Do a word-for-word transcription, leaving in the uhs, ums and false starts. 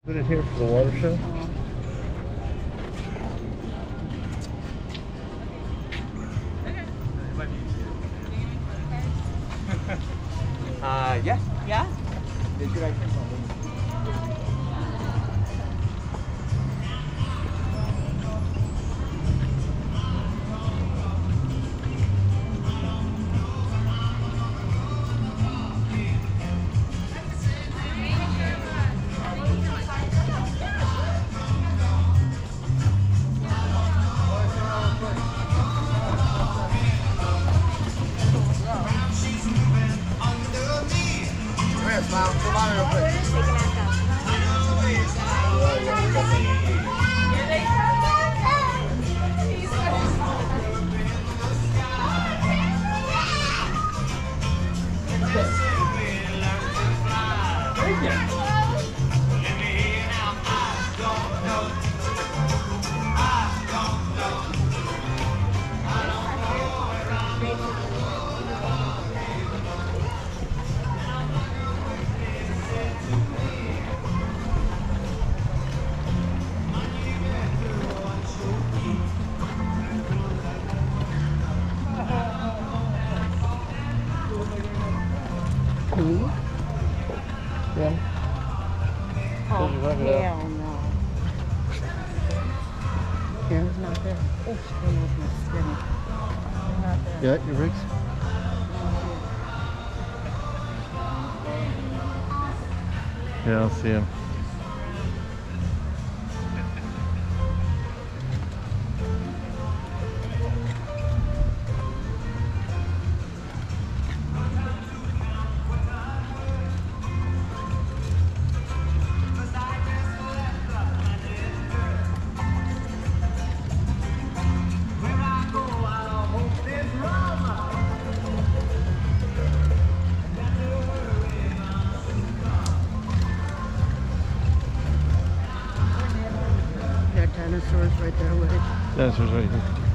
Put it here for the water show. Uh, yeah. Yeah? Did you like Smile, come on real quick. Cool. Yeah. Oh, Did you look it up? hell no. It's not there. Oh, spin with my spinner. They're not there. Yeah, your rigs. Yeah, I'll see him. There are dinosaurs right there with it. Dinosaurs right here.